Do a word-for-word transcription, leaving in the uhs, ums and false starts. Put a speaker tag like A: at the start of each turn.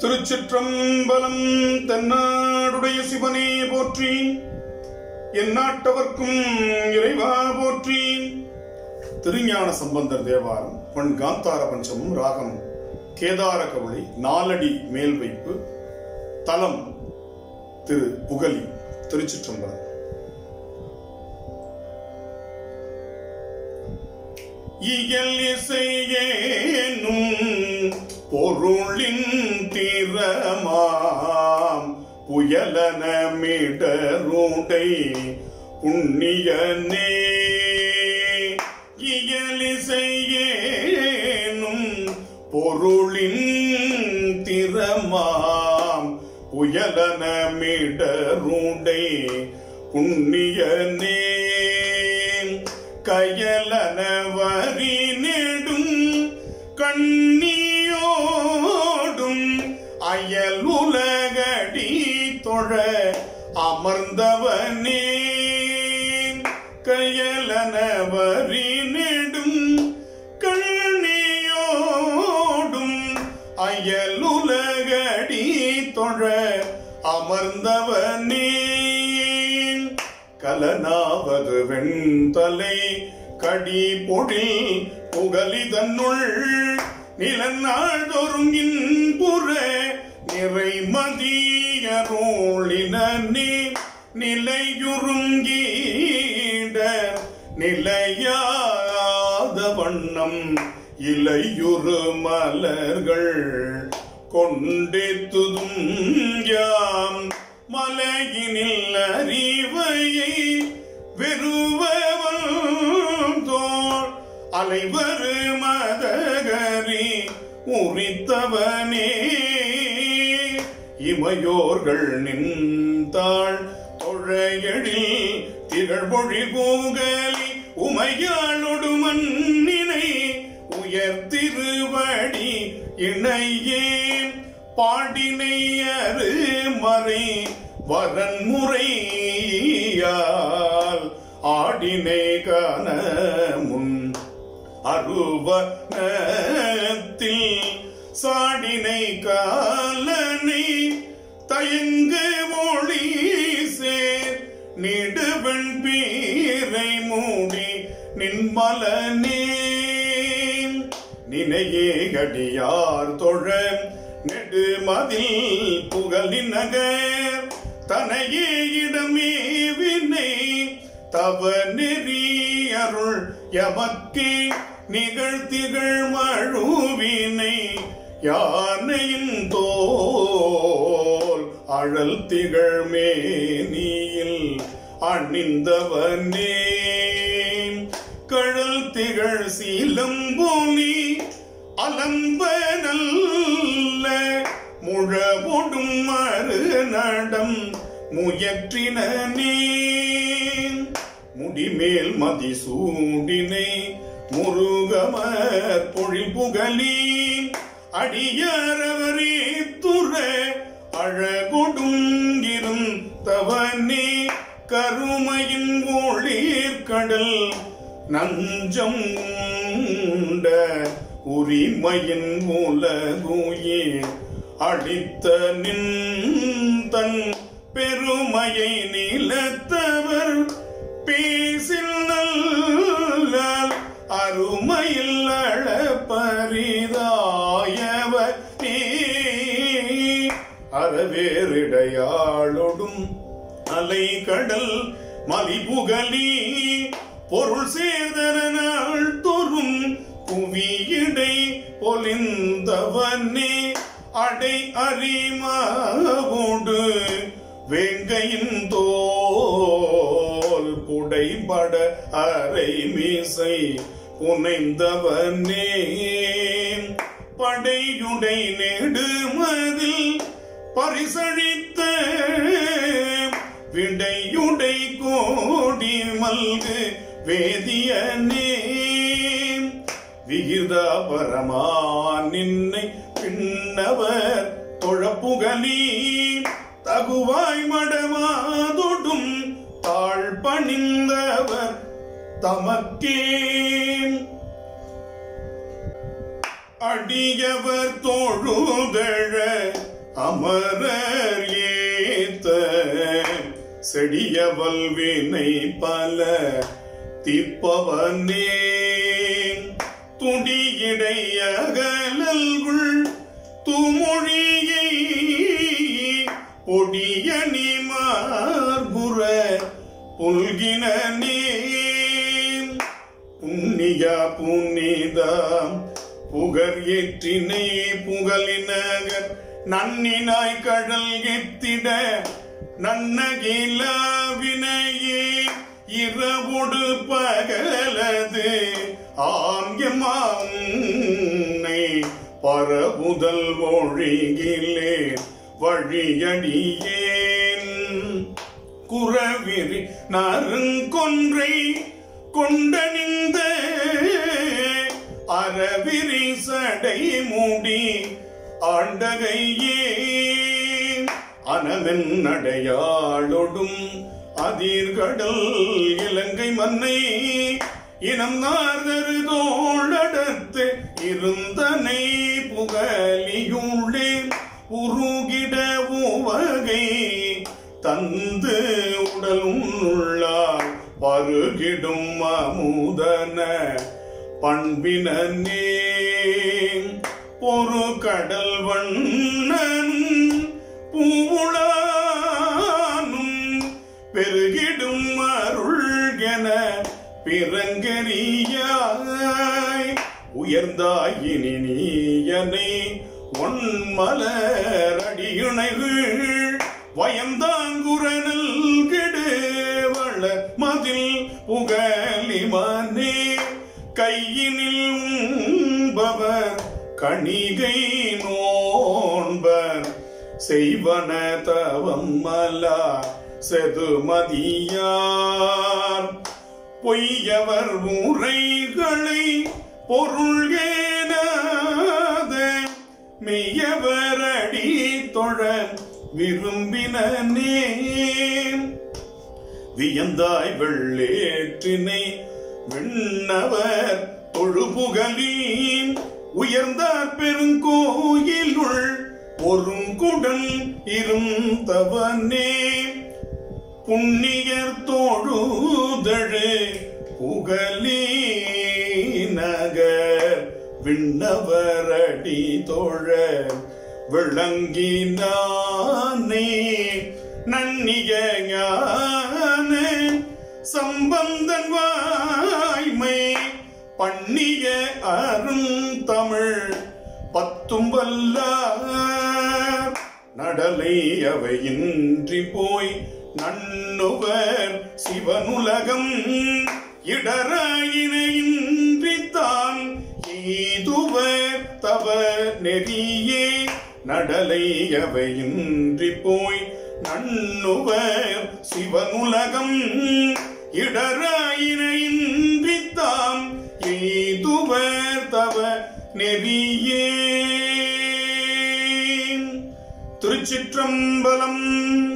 A: திருச்சிற்றம்பலம். தென்னாடுடைய சிவனே போற்றி, எந்நாட்டவர்க்கும் இறைவா போற்றி. திருஞான சம்பந்தர் தேவாரம். பண் காந்தார பஞ்சமம். ராகம் கேதார கவளி. நாலடி மேல் வைப்பு. தலம் திரு புகலி. திருச்சிற்றம்பலம். இயல் இசையேனும் பொருளின் திறமாம் புயலன மிடருடை புண்ணியனே. இயல் இசையேனும் பொருளின் திறமாம் புயலன மிடருடை புண்ணியனே. கயலன வரி நெடும் கண்ணியோடும் அயல் உலகடி தொழ அமர்ந்தவனே. கயலன வரி நெடும் கண்ணியோடும் அயல் உலகடி தொழ அமர்ந்தவனே. கலனாவது வெண்தலை கடி பொழில் புகலி தன்னுள் நிலநாள்தோறும் இன்புற நிறைமதியருளினே. நிலையுறுங்கீட நிலையாத வண்ணம் இலையுறு மலர்கள் கொண்டெத்துதும் யாம் மலையினில் அறிவையை வெறுவவன் தோள் அலைவரு மதகரி உரித்தவனே. இமையோர்கள் நின்றாள் தொழையடில் திகழ்பொழி பூகலி உமையாளொடு மண்ணினை உயர்த்திருவடி இணையே. பாடினை அரு மறை வரன்முறையால் ஆடினை காண முன் அருவனத்தில் சாடினை காலனை தயங்கு ஒளி சேர் நெடுவெண் பீரை மூடி நின்மலனே. நினையே அடியார் தொழ நெடுமதில் புகலி நகர் தனையே இடமே வினை தவ நெறி அருள் எமக்கே நிகழ்த்திகள் மழுவினை. யானையின் தோல் அழல் திகழ் மேனியில் அணிந்தவனே. கழல் திகழ் சீலம்போனி அலம்ப நல்ல முழவொடும் மறு நடம் முயற்றினே. முடிமேல் மதிசூடினை முருகமர் பொழில் புகலி அடியாரவரே துற அழகொடும் இருந்தவனே. கருமையின் ஒளிர்கடல் நஞ்சம் உண்ட உரிமையின் உலகுயே அடித்த நின் தன் பெருமையை நிலத்தவர் பேசில் நல்ல அருமையில் அளப்பரிதாயவனே. அறவேறிடையாளொடும் அலை கடல் மலிபுகலி பொருள் சேர்தர நாள் தோறும் புவியிடை பொலிந்தவனே. அடை அறிமாவோடு வெங்கையின் தோல் புடைபட அரை மீசை புனைந்தவனே. படையுடை நெடுமதில் பரிசழித்த விடையுடை கோடி மல்கு வேதியனே. விகிதா பரமா நின்னை பின்னவர் தொழப்புகலி தகுவாய் மடமாதொடும் தாழ் பணிந்தவர் தமக்கே. அடியவர் தோழுதழ அமரர் ஏத்த செடிய வல்வினை பல தீர்ப்பவனே துடியிடையகலல்குள் துமொழியை பொடியணி மார்புற புல்கினே புண்ணிய புனிதம் புகர் ஏற்றினை புகழினகர் நன்னினாய் கடல் எத்திட நன்னகிலாவினையே இரவுடு பகலது ஆங்கியமானை பரபுதல் ஒழிகிலே வழியடியேன் குறவிரி நறுங்கொன்றை கொண்டணிந்த அறவிரி சடை மூடி ஆண்டகையே அனமென் நடையாளொடும் அதிர்கடல் இலங்கை மன்னை இனம் நார்தரு தோளடத்து இருந்தனை புகலியுள்ளே உருகிட உவகை தந்து உடலும் உள்ளார் பருகிடும் அமுதன பண்பினே பொறு கடல் வண்ணன் பூவுளானும் பெருகிடும் அருள் என பிறங்கரியாய் உயர்ந்தாயினி நீயனை ஒன்மலர் அடியுணைகள் வயந்தாங்குரனல் கெடு வள மதில் புகலிமனே கையினில் உண்பவர் கணிகை நோன்பர் செய்வன தவம் மலா செதுமதியார் பொய்யவர் முறைகளை பொருள் ஏனாத மெய்யவர் அடி தொழ விரும்பினே வியந்தாய் வெள்ளேற்றினை விண்ணவர் தொழுபுகலி உயர்ந்தார் பெருங்கோயிலுள் ஒருங்குடன் இருந்தவனே புண்ணியர் தோழுதழு புகலி நகர் விண்ணவரடி தோழ விளங்கினானே நன்னிய ஞான சம்பந்தன் வாய்மை பண்ணிய அருந்தமிழ் பத்தும் வல்லார் நடலை அவையின்றி போய் நன்னுவர் சிவனுலகம் இடராயினையின்றி தான் எய்துவர் தவ நெறியே நடலை அவையின்றி போய் நன்னுவர் சிவனுலகம் இடராயினையின்றி தாம் எய்துவர் தவ நெறியே. திருச்சிற்றம்பலம்.